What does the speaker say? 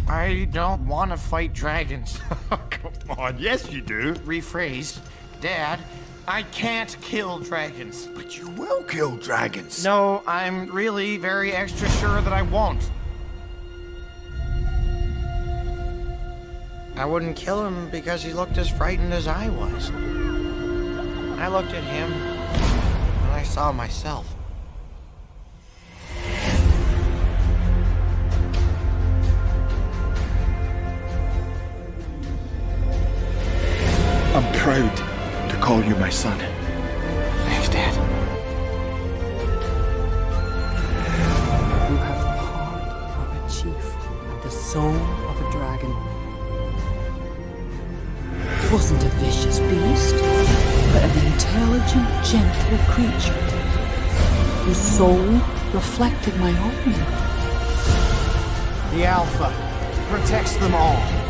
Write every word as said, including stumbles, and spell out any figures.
I don't want to fight dragons. Come on, yes you do. Rephrase. Dad, I can't kill dragons. But you will kill dragons. No, I'm really very extra sure that I won't. I wouldn't kill him because he looked as frightened as I was. I looked at him, and I saw myself. I'm proud to call you my son. Thanks, Dad. You have the heart of a chief and the soul of a dragon. It wasn't a vicious beast, but an intelligent, gentle creature whose soul reflected my own. The Alpha protects them all.